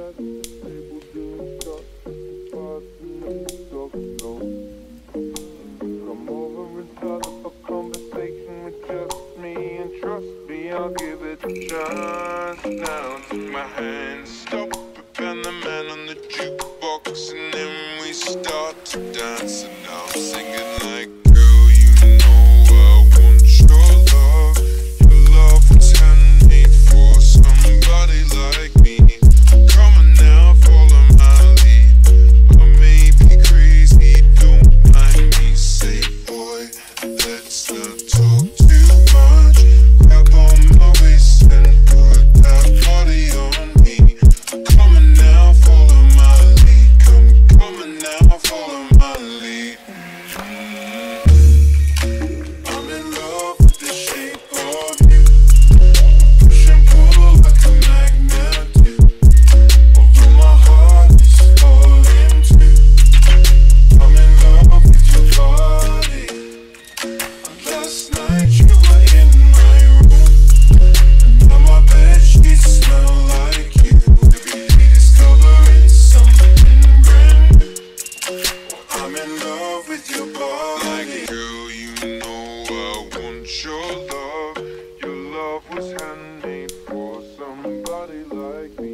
at the table doing shots at the bars and the dog slow. Come over and start up a conversation with just me, and trust me, I'll give it a chance. Now take my hand, stop and the man on the jukebox, and then we start to dance. And now I'm singing like, girl, you know I want your love. Your love was handmade for somebody like me. Come on now, follow my lead. I may be crazy, don't mind me. Say, boy, let's not talk too much. Grab on my waist and put that body on me. Come on now, follow my lead. Come on now, follow my lead. I'm in love with the shape of you. Push and pull like a magnet do. Although my heart is falling too. I'm in love with your body. Last night you were in my room, and now my bedsheets smell like you. Every day discovering something brand new. I'm in love with your body. Like, girl, you know I want your love. Your love was handmade for somebody like me.